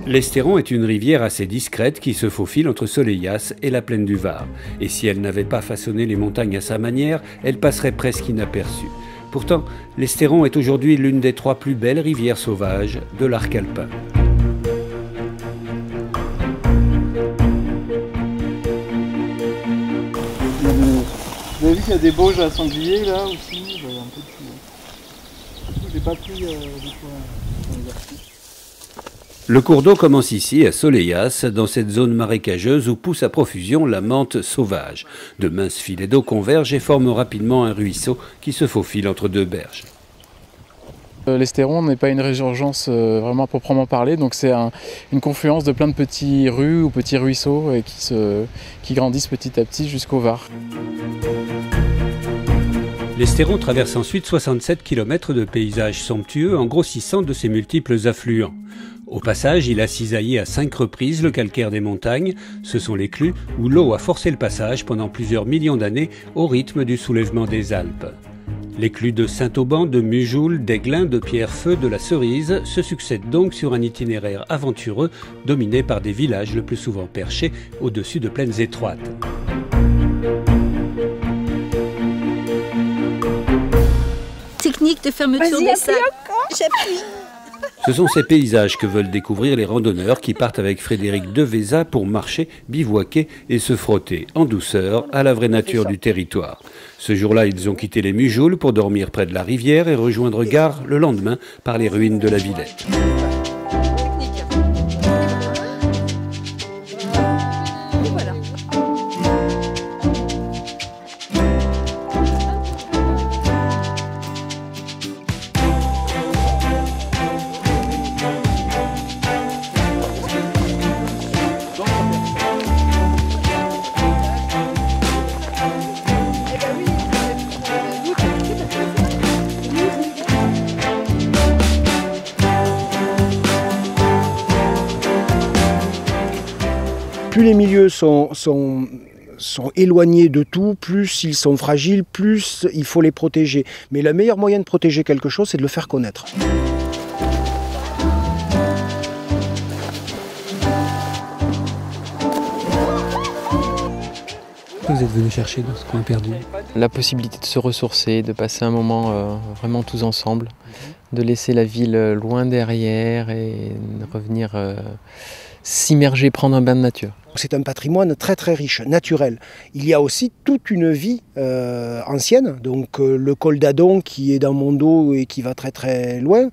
L'Estéron est une rivière assez discrète qui se faufile entre Soleillasse et la plaine du Var. Et si elle n'avait pas façonné les montagnes à sa manière, elle passerait presque inaperçue. Pourtant, l'Estéron est aujourd'hui l'une des 3 plus belles rivières sauvages de l'arc alpin. Vous avez vu qu'il y a des Bauges à sanglier là aussi, un peu de... J'ai pas pris des fois dans les articles. Le cours d'eau commence ici, à Soleillasse, dans cette zone marécageuse où pousse à profusion la menthe sauvage. De minces filets d'eau convergent et forment rapidement un ruisseau qui se faufile entre 2 berges. L'Estéron n'est pas une résurgence vraiment proprement parler, donc c'est une confluence de plein de petits rues ou petits ruisseaux qui grandissent petit à petit jusqu'au Var. L'Estéron traverse ensuite 67 km de paysages somptueux en grossissant de ses multiples affluents. Au passage, il a cisaillé à 5 reprises le calcaire des montagnes. Ce sont les clus où l'eau a forcé le passage pendant plusieurs millions d'années au rythme du soulèvement des Alpes. Les clus de Saint-Auban, de Mujoul, d'Aiglun, de Pierrefeu, de la Cerise se succèdent donc sur un itinéraire aventureux dominé par des villages le plus souvent perchés au-dessus de plaines étroites. Technique de fermeture des sacs. J'appuie. Ce sont ces paysages que veulent découvrir les randonneurs qui partent avec Frédéric Devéza pour marcher, bivouaquer et se frotter en douceur à la vraie nature du territoire. Ce jour-là, ils ont quitté les Mujouls pour dormir près de la rivière et rejoindre Gare le lendemain par les ruines de la Villette. Plus les milieux sont éloignés de tout, plus ils sont fragiles, plus il faut les protéger. Mais le meilleur moyen de protéger quelque chose, c'est de le faire connaître. Vous êtes venu chercher dans ce coin perdu? La possibilité de se ressourcer, de passer un moment vraiment tous ensemble, de laisser la ville loin derrière et de revenir s'immerger, prendre un bain de nature. C'est un patrimoine très très riche, naturel. Il y a aussi toute une vie ancienne, donc le col d'Adon qui est dans mon dos et qui va très très loin.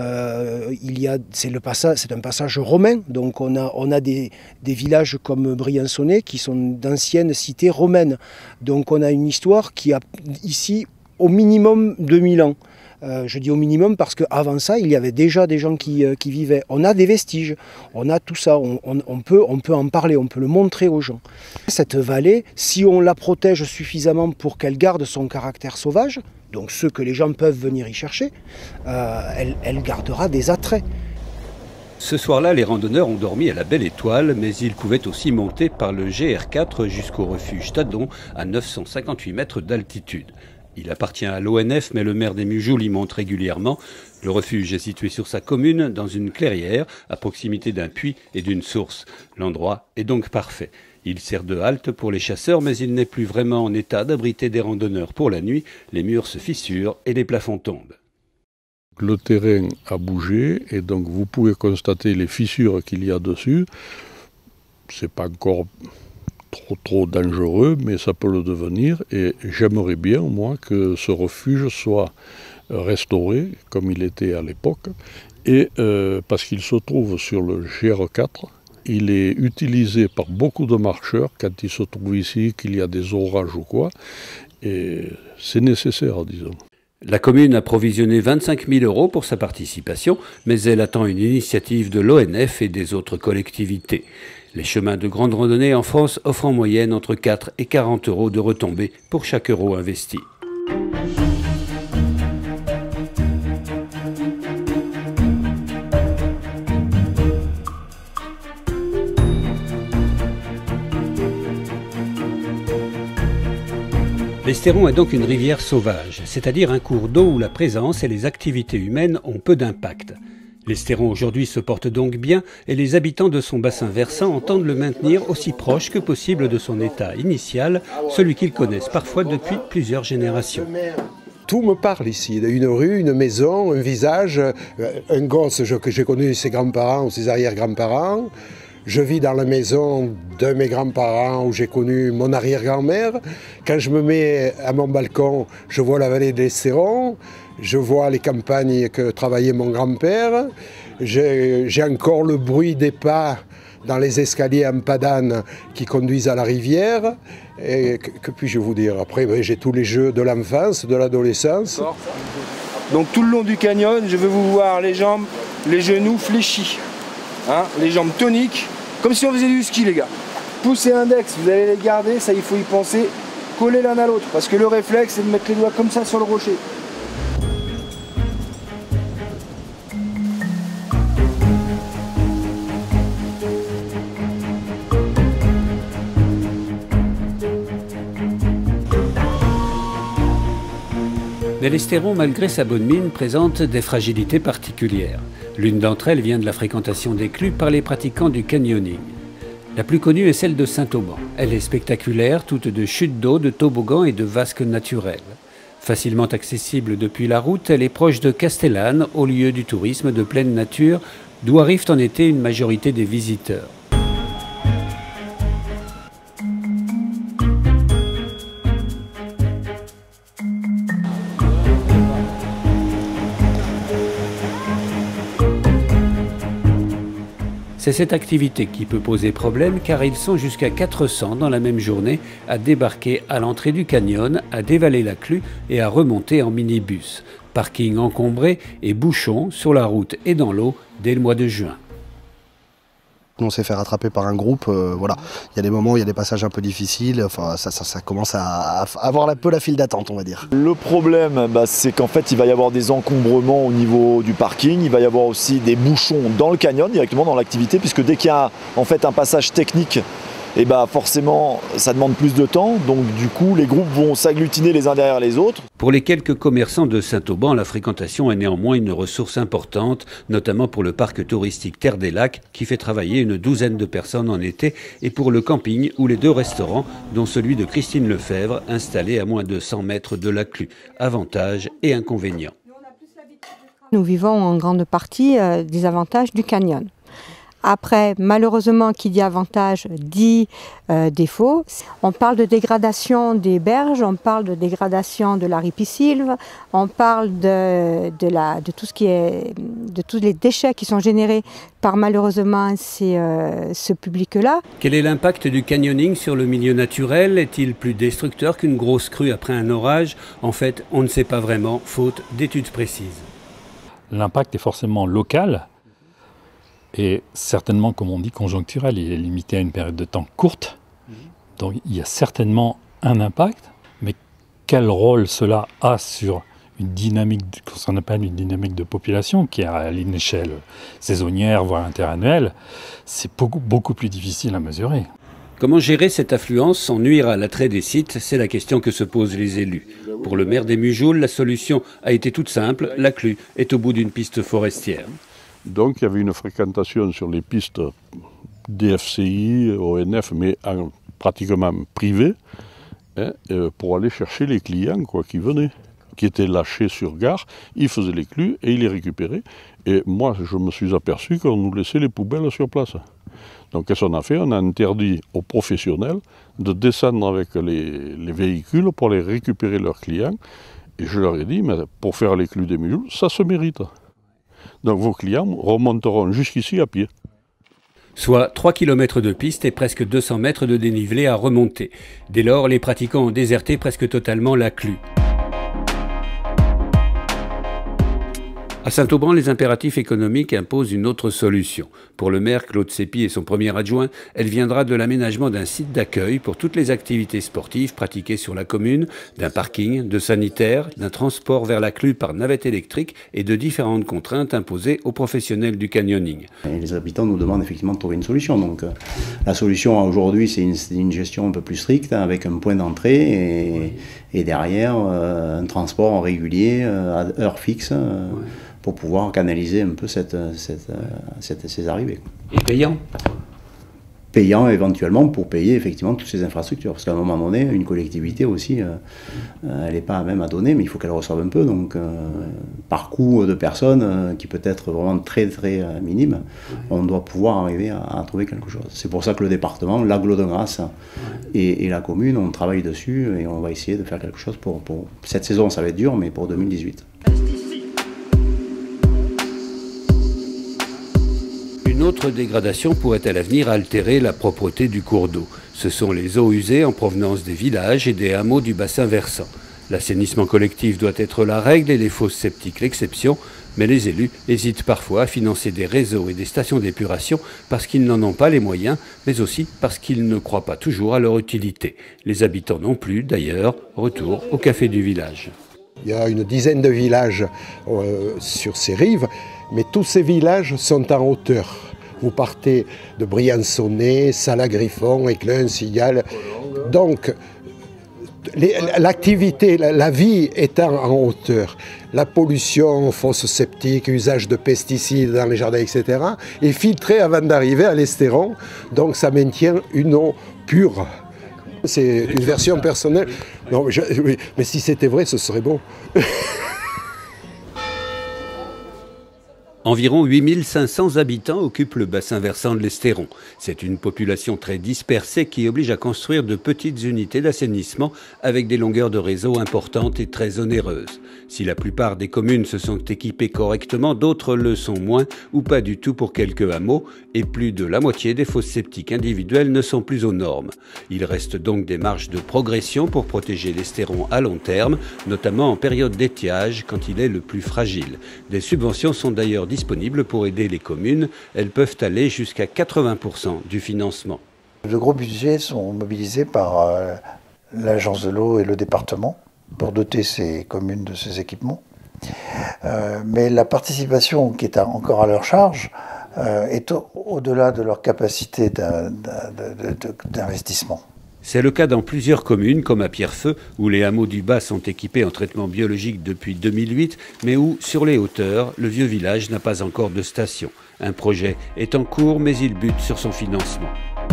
C'est un passage romain, donc on a des villages comme Briançonnet qui sont d'anciennes cités romaines. Donc on a une histoire qui a ici au minimum 2000 ans. Je dis au minimum parce qu'avant ça, il y avait déjà des gens qui vivaient. On a des vestiges, on a tout ça, on peut en parler, on peut le montrer aux gens. Cette vallée, si on la protège suffisamment pour qu'elle garde son caractère sauvage, donc ce que les gens peuvent venir y chercher, elle gardera des attraits. Ce soir-là, les randonneurs ont dormi à la Belle Étoile, mais ils pouvaient aussi monter par le GR4 jusqu'au refuge Tadon à 958 mètres d'altitude. Il appartient à l'ONF, mais le maire des Mujouls y monte régulièrement. Le refuge est situé sur sa commune, dans une clairière, à proximité d'un puits et d'une source. L'endroit est donc parfait. Il sert de halte pour les chasseurs, mais il n'est plus vraiment en état d'abriter des randonneurs pour la nuit. Les murs se fissurent et les plafonds tombent. Le terrain a bougé et donc vous pouvez constater les fissures qu'il y a dessus. C'est pas encore trop dangereux, mais ça peut le devenir, et j'aimerais bien, moi, que ce refuge soit restauré, comme il était à l'époque, et parce qu'il se trouve sur le GR4, il est utilisé par beaucoup de marcheurs quand il se trouve ici, qu'il y a des orages ou quoi, et c'est nécessaire, disons. La commune a provisionné 25 000 € pour sa participation, mais elle attend une initiative de l'ONF et des autres collectivités. Les chemins de grande randonnée en France offrent en moyenne entre 4 et 40 € de retombées pour chaque euro investi. L'Estéron est donc une rivière sauvage, c'est-à-dire un cours d'eau où la présence et les activités humaines ont peu d'impact. L'Estéron aujourd'hui se porte donc bien et les habitants de son bassin versant entendent le maintenir aussi proche que possible de son état initial, celui qu'ils connaissent parfois depuis plusieurs générations. Tout me parle ici, une rue, une maison, un visage, un gosse que j'ai connu ses grands-parents ou ses arrière-grands-parents. Je vis dans la maison de mes grands-parents où j'ai connu mon arrière-grand-mère. Quand je me mets à mon balcon, je vois la vallée de l'Estéron, je vois les campagnes que travaillait mon grand-père. J'ai encore le bruit des pas dans les escaliers en padane qui conduisent à la rivière. Et que puis-je vous dire? Après, j'ai tous les jeux de l'enfance, de l'adolescence. Donc tout le long du canyon, je veux vous voir les jambes, les genoux fléchis. Hein, les jambes toniques, comme si on faisait du ski les gars. Pouce et index, vous allez les garder, ça il faut y penser, coller l'un à l'autre, parce que le réflexe c'est de mettre les doigts comme ça sur le rocher. Mais l'Estéron, malgré sa bonne mine, présente des fragilités particulières. L'une d'entre elles vient de la fréquentation des clus par les pratiquants du canyoning. La plus connue est celle de Saint-Auban. Elle est spectaculaire, toute de chutes d'eau, de toboggans et de vasques naturelles. Facilement accessible depuis la route, elle est proche de Castellane, au lieu du tourisme de pleine nature, d'où arrivent en été une majorité des visiteurs. C'est cette activité qui peut poser problème car ils sont jusqu'à 400 dans la même journée à débarquer à l'entrée du canyon, à dévaler la clue et à remonter en minibus. Parking encombré et bouchons sur la route et dans l'eau dès le mois de juin. On s'est fait rattraper par un groupe, voilà. Il y a des moments où il y a des passages un peu difficiles, enfin, ça commence à avoir un peu la file d'attente, on va dire. Le problème, c'est qu'en fait, il va y avoir des encombrements au niveau du parking, il va y avoir aussi des bouchons dans le canyon, directement dans l'activité, puisque dès qu'il y a en fait un passage technique, et forcément, ça demande plus de temps, donc du coup, les groupes vont s'agglutiner les uns derrière les autres. Pour les quelques commerçants de Saint-Auban, la fréquentation est néanmoins une ressource importante, notamment pour le parc touristique Terre des Lacs, qui fait travailler une douzaine de personnes en été, et pour le camping ou les deux restaurants, dont celui de Christine Lefebvre, installé à moins de 100 mètres de la clue. Avantages et inconvénients. Nous vivons en grande partie des avantages du canyon. Après, malheureusement, qui dit avantage dit défaut. On parle de dégradation des berges, on parle de dégradation de la ripisylve, on parle de tout ce qui est, de tous les déchets qui sont générés par malheureusement ce public-là. Quel est l'impact du canyoning sur le milieu naturel? Est-il plus destructeur qu'une grosse crue après un orage? En fait, on ne sait pas vraiment, faute d'études précises. L'impact est forcément local. Et certainement, comme on dit, conjoncturel, il est limité à une période de temps courte. Donc il y a certainement un impact, mais quel rôle cela a sur une dynamique, ce qu'on appelle une dynamique de population, qui est à une échelle saisonnière, voire interannuelle, c'est beaucoup plus difficile à mesurer. Comment gérer cette affluence sans nuire à l'attrait des sites? C'est la question que se posent les élus. Pour le maire des Mujouls, la solution a été toute simple, la clue est au bout d'une piste forestière. Donc il y avait une fréquentation sur les pistes DFCI, ONF, mais pratiquement privées, pour aller chercher les clients qui venaient, qui étaient lâchés sur gare. Ils faisaient les clues et ils les récupéraient. Et moi, je me suis aperçu qu'on nous laissait les poubelles sur place. Donc qu'est-ce qu'on a fait? On a interdit aux professionnels de descendre avec les véhicules pour aller récupérer leurs clients. Et je leur ai dit, mais pour faire les clues des Mujouls, ça se mérite. Donc vos clients remonteront jusqu'ici à pied. Soit 3 km de piste et presque 200 mètres de dénivelé à remonter. Dès lors, les pratiquants ont déserté presque totalement la clue. À Saint-Auban, les impératifs économiques imposent une autre solution. Pour le maire Claude Sépi et son premier adjoint, elle viendra de l'aménagement d'un site d'accueil pour toutes les activités sportives pratiquées sur la commune, d'un parking, de sanitaires, d'un transport vers la clue par navette électrique et de différentes contraintes imposées aux professionnels du canyoning. Et les habitants nous demandent effectivement de trouver une solution. Donc la solution aujourd'hui, c'est une gestion un peu plus stricte avec un point d'entrée et derrière un transport régulier à heure fixe. pour pouvoir canaliser un peu ces arrivées. Et payant? Payant éventuellement pour payer effectivement toutes ces infrastructures. Parce qu'à un moment donné, une collectivité aussi, elle n'est pas même à donner, mais il faut qu'elle reçoive un peu. Donc, par coût de personnes qui peut être vraiment très très minime, on doit pouvoir arriver à trouver quelque chose. C'est pour ça que le département, l'Aglo de Grasse et la commune, on travaille dessus et on va essayer de faire quelque chose pour cette saison. Ça va être dur, mais pour 2018. Une autre dégradation pourrait à l'avenir altérer la propreté du cours d'eau. Ce sont les eaux usées en provenance des villages et des hameaux du bassin versant. L'assainissement collectif doit être la règle et les fosses septiques l'exception, mais les élus hésitent parfois à financer des réseaux et des stations d'épuration parce qu'ils n'en ont pas les moyens, mais aussi parce qu'ils ne croient pas toujours à leur utilité. Les habitants non plus, d'ailleurs. Retour au café du village. Il y a une dizaine de villages sur ces rives, mais tous ces villages sont en hauteur. Vous partez de Briançonnet, Salagriffon, Éclun, Sigal. Donc, l'activité, la vie étant en hauteur, la pollution, fosses septiques, usage de pesticides dans les jardins, etc., est filtrée avant d'arriver à l'Estéron. Donc, ça maintient une eau pure. C'est une version personnelle. Non, oui, mais si c'était vrai, ce serait bon. Environ 8500 habitants occupent le bassin versant de l'Estéron. C'est une population très dispersée qui oblige à construire de petites unités d'assainissement avec des longueurs de réseau importantes et très onéreuses. Si la plupart des communes se sont équipées correctement, d'autres le sont moins ou pas du tout pour quelques hameaux et plus de la moitié des fosses septiques individuelles ne sont plus aux normes. Il reste donc des marges de progression pour protéger l'Estéron à long terme, notamment en période d'étiage quand il est le plus fragile. Des subventions sont d'ailleurs disponibles pour aider les communes. Elles peuvent aller jusqu'à 80% du financement. De gros budgets sont mobilisés par l'agence de l'eau et le département pour doter ces communes de ces équipements. Mais la participation qui est encore à leur charge est au-delà de leur capacité d'investissement. C'est le cas dans plusieurs communes, comme à Pierrefeu, où les hameaux du Bas sont équipés en traitement biologique depuis 2008, mais où, sur les hauteurs, le vieux village n'a pas encore de station. Un projet est en cours, mais il bute sur son financement.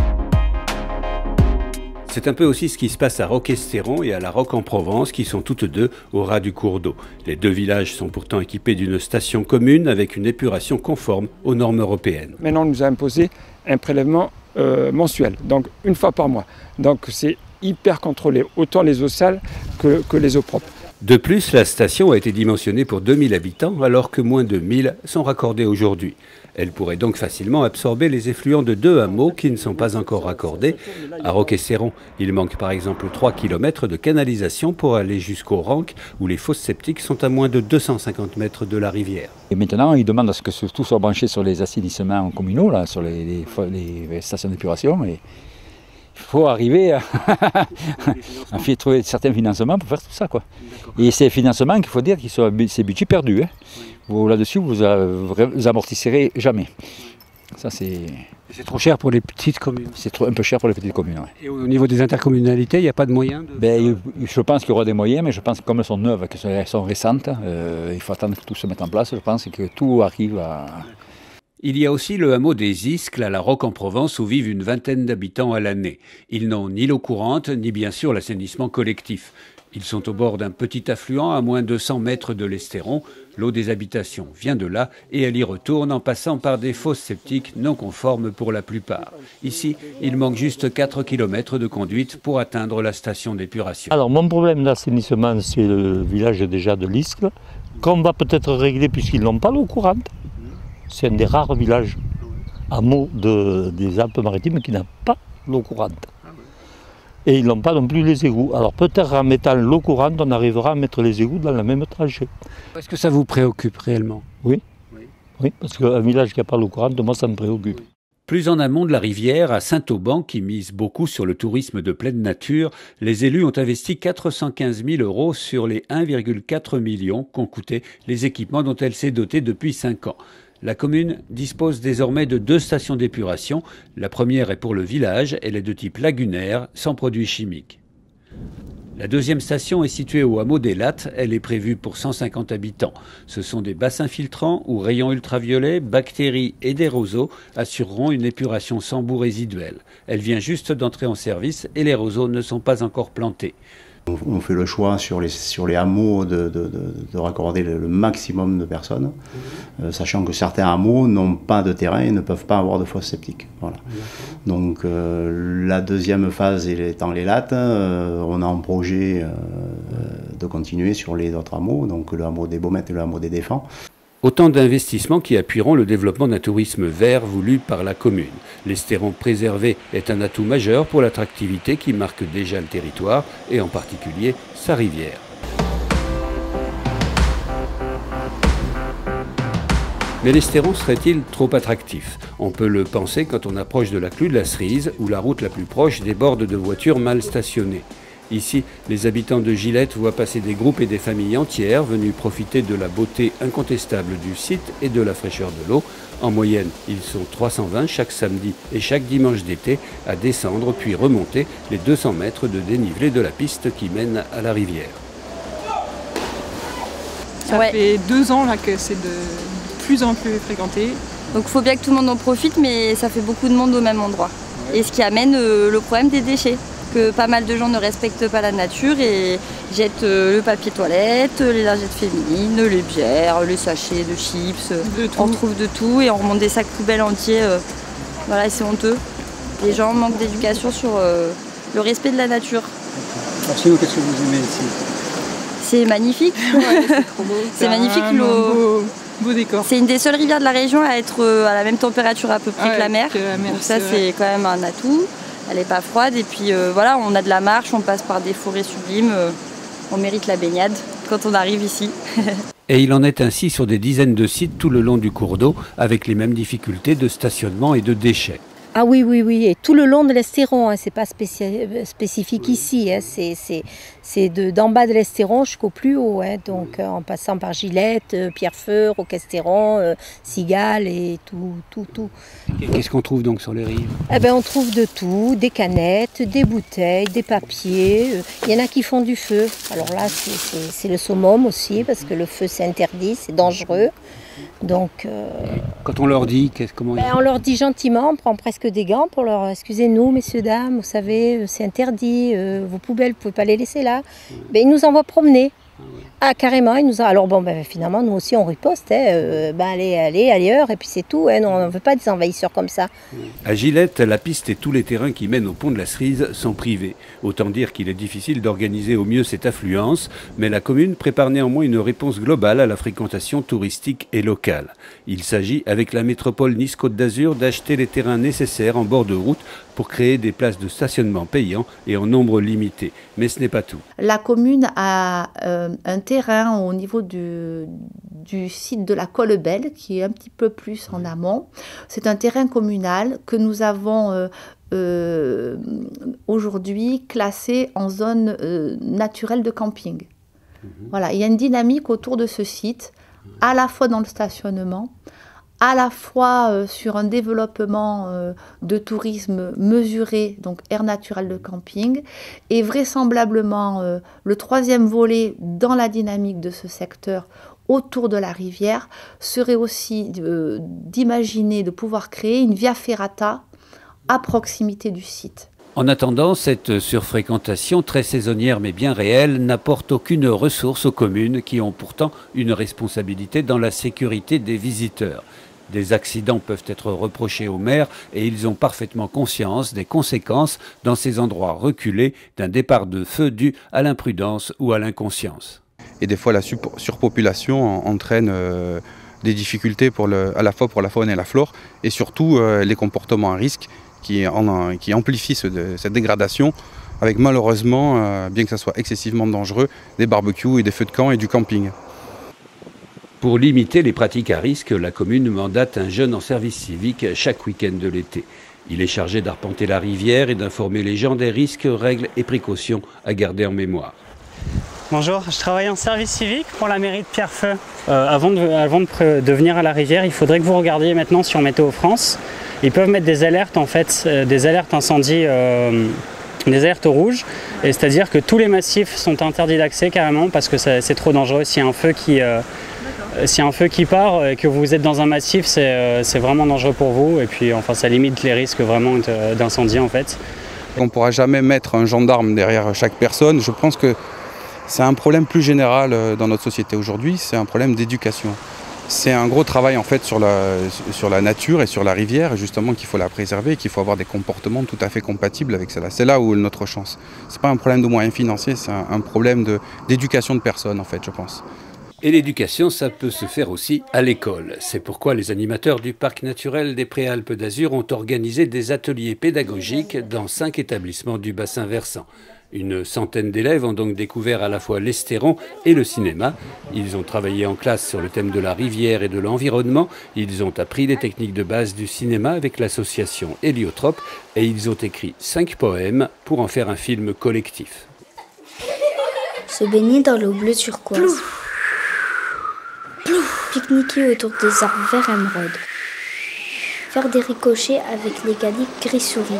C'est un peu aussi ce qui se passe à Roquestéron et à la Roque-en-Provence, qui sont toutes deux au ras du cours d'eau. Les deux villages sont pourtant équipés d'une station commune avec une épuration conforme aux normes européennes. Maintenant, on nous a imposé un prélèvement mensuel, donc une fois par mois. Donc c'est hyper contrôlé, autant les eaux sales que les eaux propres. De plus, la station a été dimensionnée pour 2000 habitants, alors que moins de 1000 sont raccordés aujourd'hui. Elle pourrait donc facilement absorber les effluents de deux hameaux qui ne sont pas encore raccordés. À Roquestéron, il manque par exemple 3 km de canalisation pour aller jusqu'au Ranc, où les fosses septiques sont à moins de 250 mètres de la rivière. Et maintenant, ils demandent à ce que tout soit branché sur les assainissements communaux, là, sur les stations d'épuration. Et il faut arriver à trouver certains financements pour faire tout ça, quoi. Et ces financements, qu'il faut dire qu'ils sont ces budgets perdus. Hein. Là-dessus, vous amortisserez jamais. Ça, c'est trop cher pour les petites communes. C'est un peu cher pour les petites communes. Ouais. Et au niveau des intercommunalités, il n'y a pas de moyens je pense qu'il y aura des moyens, mais je pense que comme elles sont neuves, qu'elles sont récentes, il faut attendre que tout se mette en place. Je pense que tout arrive à... Il y a aussi le hameau des Iscles à la Roque-en-Provence où vivent une vingtaine d'habitants à l'année. Ils n'ont ni l'eau courante, ni bien sûr l'assainissement collectif. Ils sont au bord d'un petit affluent à moins de 100 mètres de l'Estéron. L'eau des habitations vient de là et elle y retourne en passant par des fosses septiques non conformes pour la plupart. Ici, il manque juste 4 km de conduite pour atteindre la station d'épuration. Alors mon problème d'assainissement, c'est le village déjà de l'Iscle, qu'on va peut-être régler puisqu'ils n'ont pas l'eau courante. C'est un des rares villages hameaux des Alpes-Maritimes qui n'a pas l'eau courante. Et ils n'ont pas non plus les égouts. Alors peut-être en mettant l'eau courante, on arrivera à mettre les égouts dans la même tranchée. Est-ce que ça vous préoccupe réellement? Oui, parce qu'un village qui n'a pas l'eau courante, moi ça me préoccupe. Plus en amont de la rivière, à Saint-Auban, qui mise beaucoup sur le tourisme de pleine nature, les élus ont investi 415 000 € sur les 1,4 million qu'ont coûté les équipements dont elle s'est dotée depuis 5 ans. La commune dispose désormais de 2 stations d'épuration. La première est pour le village, elle est de type lagunaire, sans produits chimiques. La deuxième station est située au hameau des Lattes. Elle est prévue pour 150 habitants. Ce sont des bassins filtrants où rayons ultraviolets, bactéries et des roseaux assureront une épuration sans boue résiduelle. Elle vient juste d'entrer en service et les roseaux ne sont pas encore plantés. On fait le choix sur les hameaux de raccorder le maximum de personnes, sachant que certains hameaux n'ont pas de terrain et ne peuvent pas avoir de fosse septique. Voilà. Donc la deuxième phase étant les Lattes, on a en projet de continuer sur les autres hameaux, donc le hameau des Baumettes et le hameau des Défends. Autant d'investissements qui appuieront le développement d'un tourisme vert voulu par la commune. L'Estéron préservé est un atout majeur pour l'attractivité qui marque déjà le territoire et en particulier sa rivière. Mais l'Estéron serait-il trop attractif? On peut le penser quand on approche de la Clue de la Cerise où la route la plus proche déborde de voitures mal stationnées. Ici, les habitants de Gillette voient passer des groupes et des familles entières venus profiter de la beauté incontestable du site et de la fraîcheur de l'eau. En moyenne, ils sont 320 chaque samedi et chaque dimanche d'été à descendre puis remonter les 200 mètres de dénivelé de la piste qui mène à la rivière. Ça fait 2 ans là, que c'est de plus en plus fréquenté. Donc il faut bien que tout le monde en profite, mais ça fait beaucoup de monde au même endroit. Et ce qui amène le problème des déchets. Que pas mal de gens ne respectent pas la nature et jettent le papier toilette, les lingettes féminines, les bières, les sachets de chips, on trouve de tout et on remonte des sacs poubelles entiers. Voilà, c'est honteux. Les gens manquent d'éducation sur le respect de la nature. Alors sinon, qu'est-ce que vous aimez ici? C'est magnifique. Ouais, c'est magnifique l'eau. Beau décor. C'est une des seules rivières de la région à être à la même température à peu près que la mer. Donc ça c'est quand même un atout. Elle n'est pas froide et puis voilà, on a de la marche, on passe par des forêts sublimes, on mérite la baignade quand on arrive ici. Et il en est ainsi sur des dizaines de sites tout le long du cours d'eau avec les mêmes difficultés de stationnement et de déchets. Ah oui, oui, oui, et tout le long de l'Estéron, hein, c'est pas spécifique ici, hein, c'est d'en bas de l'Estéron jusqu'au plus haut, hein, donc en passant par Gillette, Pierrefeu, Roquestéron, Cigales et tout. Qu'est-ce qu'on trouve donc sur les rives? Eh ben, on trouve de tout, des canettes, des bouteilles, des papiers, il y en a qui font du feu. Alors là, c'est le summum aussi, parce que le feu c'est interdit, c'est dangereux. Donc, quand on leur dit, comment on leur dit gentiment, on prend presque des gants pour leur excusez-nous, messieurs, dames, vous savez, c'est interdit, vos poubelles, vous ne pouvez pas les laisser là. Ils nous envoient promener. Ah, carrément, ils nous ont... Alors bon, finalement, nous aussi, on riposte, allez ailleurs, et puis c'est tout, hein, on ne veut pas des envahisseurs comme ça. À Gillette, la piste et tous les terrains qui mènent au pont de la Cerise sont privés. Autant dire qu'il est difficile d'organiser au mieux cette affluence, mais la commune prépare néanmoins une réponse globale à la fréquentation touristique et locale. Il s'agit, avec la métropole Nice-Côte d'Azur, d'acheter les terrains nécessaires en bord de route pour créer des places de stationnement payants et en nombre limité. Mais ce n'est pas tout. La commune a un terrain au niveau du site de la Colebelle, qui est un petit peu plus en amont. C'est un terrain communal que nous avons aujourd'hui classé en zone naturelle de camping. Voilà, il y a une dynamique autour de ce site, à la fois dans le stationnement, à la fois sur un développement de tourisme mesuré, donc aire naturelle de camping, et vraisemblablement le troisième volet dans la dynamique de ce secteur autour de la rivière serait aussi d'imaginer de pouvoir créer une via ferrata à proximité du site. En attendant, cette surfréquentation très saisonnière mais bien réelle n'apporte aucune ressource aux communes qui ont pourtant une responsabilité dans la sécurité des visiteurs. Des accidents peuvent être reprochés aux maires et ils ont parfaitement conscience des conséquences dans ces endroits reculés d'un départ de feu dû à l'imprudence ou à l'inconscience. Et des fois la surpopulation entraîne des difficultés à la fois pour la faune et la flore et surtout les comportements à risque qui amplifient cette dégradation avec malheureusement, bien que ça soit excessivement dangereux, des barbecues et des feux de camp et du camping. Pour limiter les pratiques à risque, la commune mandate un jeune en service civique chaque week-end de l'été. Il est chargé d'arpenter la rivière et d'informer les gens des risques, règles et précautions à garder en mémoire. Bonjour, je travaille en service civique pour la mairie de Pierrefeu. Avant de venir à la rivière, il faudrait que vous regardiez maintenant sur Météo France. Ils peuvent mettre des alertes, en fait, des alertes incendie des alertes rouges, et c'est-à-dire que tous les massifs sont interdits d'accès carrément parce que c'est trop dangereux. S'il y a un feu qui part et que vous êtes dans un massif, c'est vraiment dangereux pour vous, et puis enfin ça limite les risques vraiment d'incendie en fait. On ne pourra jamais mettre un gendarme derrière chaque personne. Je pense que c'est un problème plus général dans notre société aujourd'hui, c'est un problème d'éducation. C'est un gros travail en fait sur la nature et sur la rivière, justement qu'il faut la préserver, qu'il faut avoir des comportements tout à fait compatibles avec cela. C'est là où est notre chance. Ce n'est pas un problème de moyens financiers, c'est un problème d'éducation de personnes en fait, je pense. Et l'éducation, ça peut se faire aussi à l'école. C'est pourquoi les animateurs du parc naturel des Préalpes d'Azur ont organisé des ateliers pédagogiques dans 5 établissements du bassin versant. Une centaine d'élèves ont donc découvert à la fois l'Estéron et le cinéma. Ils ont travaillé en classe sur le thème de la rivière et de l'environnement. Ils ont appris les techniques de base du cinéma avec l'association Héliotrope et ils ont écrit 5 poèmes pour en faire un film collectif. Se baigner dans l'eau bleue turquoise. Plouf. Plouf. Pique-niquer autour des arbres verts émeraude. Faire des ricochets avec les galets gris souris.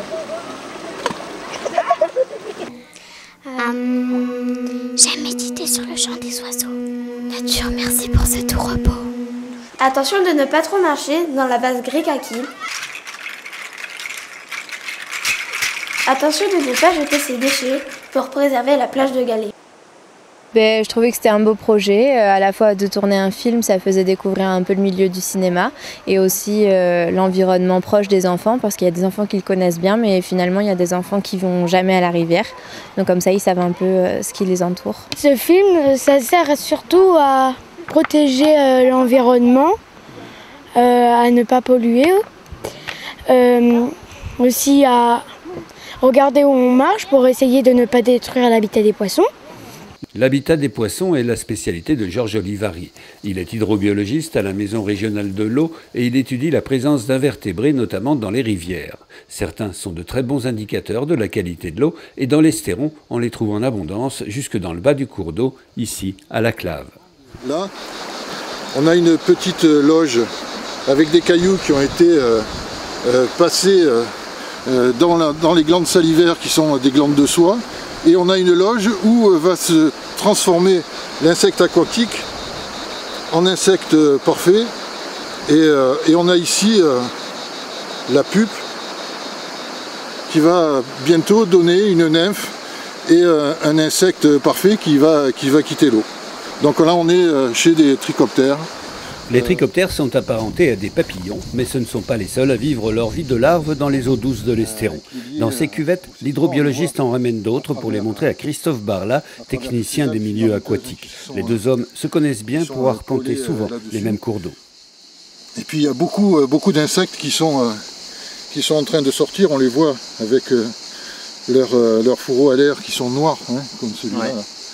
J'ai médité sur le chant des oiseaux. Nature, merci pour ce doux repos. Attention de ne pas trop marcher dans la base gris kaki. Attention de ne pas jeter ses déchets pour préserver la plage de galets. Je trouvais que c'était un beau projet, à la fois de tourner un film, ça faisait découvrir un peu le milieu du cinéma et aussi l'environnement proche des enfants, parce qu'il y a des enfants qui le connaissent bien, mais finalement il y a des enfants qui vont jamais à la rivière, donc comme ça ils savent un peu ce qui les entoure. Ce film, ça sert surtout à protéger l'environnement, à ne pas polluer, aussi à regarder où on marche pour essayer de ne pas détruire l'habitat des poissons. L'habitat des poissons est la spécialité de Georges Olivary. Il est hydrobiologiste à la Maison régionale de l'eau et il étudie la présence d'invertébrés, notamment dans les rivières. Certains sont de très bons indicateurs de la qualité de l'eau et dans l'Estéron, on les trouve en abondance jusque dans le bas du cours d'eau, ici à la Clave. Là, on a une petite loge avec des cailloux qui ont été passés dans les glandes salivaires qui sont des glandes de soie. Et on a une loge où va se transformer l'insecte aquatique en insecte parfait. Et on a ici la pupe qui va bientôt donner une nymphe et un insecte parfait qui va quitter l'eau. Donc là on est chez des trichoptères. Les trichoptères sont apparentés à des papillons, mais ce ne sont pas les seuls à vivre leur vie de larves dans les eaux douces de l'Estéron. Dans ces cuvettes, l'hydrobiologiste en ramène d'autres pour les montrer à Christophe Barla, technicien des milieux aquatiques. Les deux hommes se connaissent bien pour arpenter souvent les mêmes cours d'eau. Et puis il y a beaucoup d'insectes qui sont en train de sortir, on les voit avec leurs fourreaux à l'air qui sont noirs, hein, comme celui-là,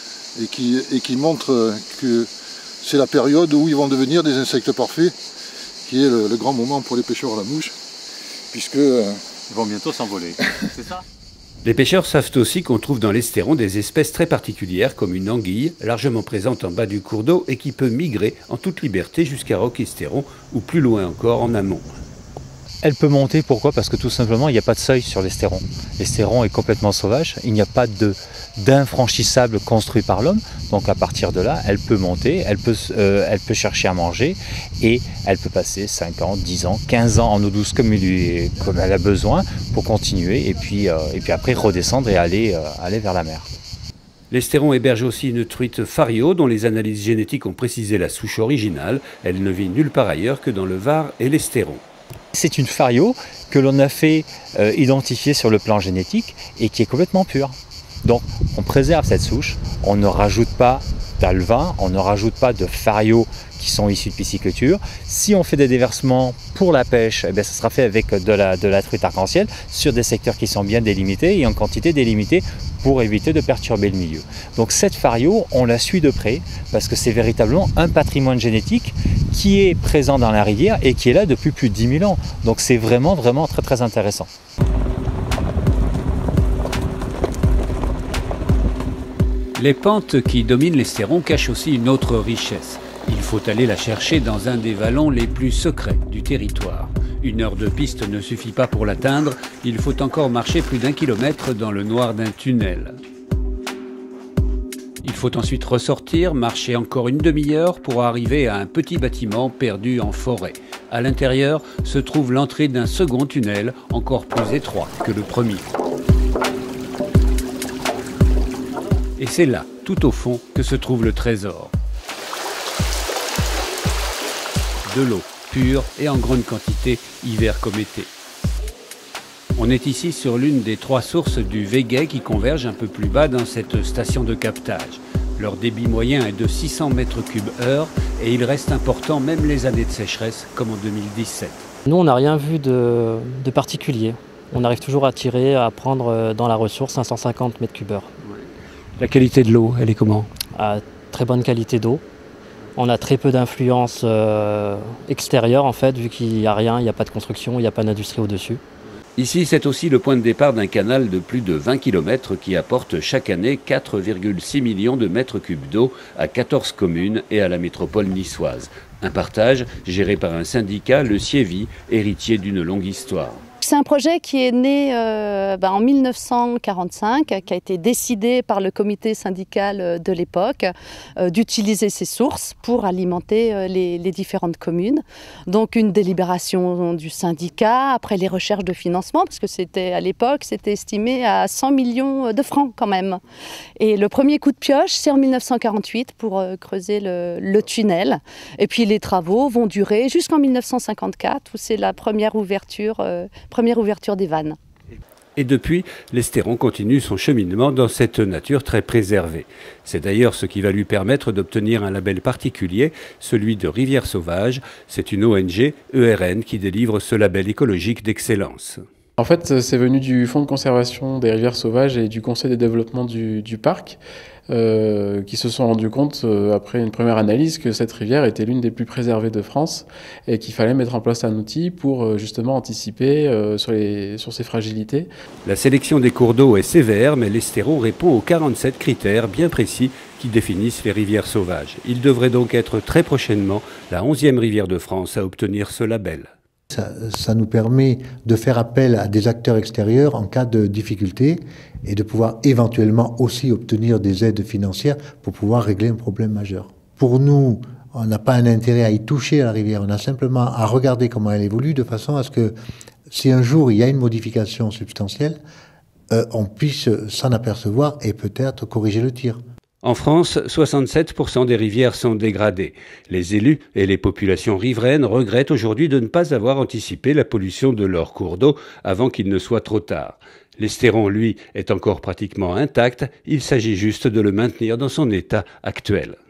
et qui montrent que c'est la période où ils vont devenir des insectes parfaits, qui est le grand moment pour les pêcheurs à la mouche, puisque ils vont bientôt s'envoler, c'est ça? Les pêcheurs savent aussi qu'on trouve dans l'Estéron des espèces très particulières, comme une anguille, largement présente en bas du cours d'eau et qui peut migrer en toute liberté jusqu'à Roque-Estéron, ou plus loin encore en amont. Elle peut monter, pourquoi? Parce que tout simplement, il n'y a pas de seuil sur l'Estéron. L'Estéron est complètement sauvage, il n'y a pas d'infranchissable construit par l'homme, donc à partir de là, elle peut monter, elle peut chercher à manger, et elle peut passer 5 ans, 10 ans, 15 ans en eau douce comme elle a besoin, pour continuer, et puis après redescendre et aller vers la mer. L'Estéron héberge aussi une truite fario dont les analyses génétiques ont précisé la souche originale. Elle ne vit nulle part ailleurs que dans le Var et l'Estéron. C'est une fario que l'on a fait identifier sur le plan génétique et qui est complètement pure. Donc on préserve cette souche, on ne rajoute pas d'alevin, on ne rajoute pas de fario qui sont issus de pisciculture. Si on fait des déversements pour la pêche, ça sera fait avec de la truite arc-en-ciel sur des secteurs qui sont bien délimités et en quantité délimitée pour éviter de perturber le milieu. Donc cette fario, on la suit de près parce que c'est véritablement un patrimoine génétique qui est présent dans la rivière et qui est là depuis plus de 10 000 ans. Donc c'est vraiment très très intéressant. Les pentes qui dominent l'Estéron cachent aussi une autre richesse. Il faut aller la chercher dans un des vallons les plus secrets du territoire. 1 heure de piste ne suffit pas pour l'atteindre, il faut encore marcher plus d'1 kilomètre dans le noir d'un tunnel. Il faut ensuite ressortir, marcher encore une demi-heure pour arriver à un petit bâtiment perdu en forêt. À l'intérieur se trouve l'entrée d'un second tunnel, encore plus étroit que le premier. Et c'est là, tout au fond, que se trouve le trésor. De l'eau pure et en grande quantité, hiver comme été. On est ici sur l'une des 3 sources du Véguet qui convergent un peu plus bas dans cette station de captage. Leur débit moyen est de 600 mètres cubes heure et il reste important même les années de sécheresse comme en 2017. Nous, on n'a rien vu de particulier. On arrive toujours à tirer, à prendre dans la ressource 550 mètres cubes heure. La qualité de l'eau, elle est comment? Très bonne qualité d'eau. On a très peu d'influence extérieure en fait, vu qu'il n'y a rien, il n'y a pas de construction, il n'y a pas d'industrie au-dessus. Ici, c'est aussi le point de départ d'un canal de plus de 20 km qui apporte chaque année 4,6 millions de mètres cubes d'eau à 14 communes et à la métropole niçoise. Un partage géré par un syndicat, le Siévi, héritier d'une longue histoire. C'est un projet qui est né en 1945, qui a été décidé par le comité syndical de l'époque d'utiliser ces sources pour alimenter les différentes communes. Donc une délibération du syndicat, après les recherches de financement, parce que c'était à l'époque, c'était estimé à 100 millions de francs quand même. Et le premier coup de pioche, c'est en 1948 pour creuser le tunnel. Et puis les travaux vont durer jusqu'en 1954, où c'est la première ouverture des vannes. Et depuis, l'Estéron continue son cheminement dans cette nature très préservée. C'est d'ailleurs ce qui va lui permettre d'obtenir un label particulier, celui de Rivière Sauvage. C'est une ONG, ERN, qui délivre ce label écologique d'excellence. En fait, c'est venu du Fonds de conservation des rivières sauvages et du Conseil de développement du parc, qui se sont rendus compte, après une première analyse, que cette rivière était l'une des plus préservées de France et qu'il fallait mettre en place un outil pour justement anticiper sur ces fragilités. La sélection des cours d'eau est sévère, mais l'Estéron répond aux 47 critères bien précis qui définissent les rivières sauvages. Il devrait donc être très prochainement la 11e rivière de France à obtenir ce label. Ça nous permet de faire appel à des acteurs extérieurs en cas de difficulté et de pouvoir éventuellement aussi obtenir des aides financières pour pouvoir régler un problème majeur. Pour nous, on n'a pas un intérêt à y toucher à la rivière, on a simplement à regarder comment elle évolue de façon à ce que si un jour il y a une modification substantielle, on puisse s'en apercevoir et peut-être corriger le tir. En France, 67% des rivières sont dégradées. Les élus et les populations riveraines regrettent aujourd'hui de ne pas avoir anticipé la pollution de leurs cours d'eau avant qu'il ne soit trop tard. L'Estéron, lui, est encore pratiquement intact, il s'agit juste de le maintenir dans son état actuel.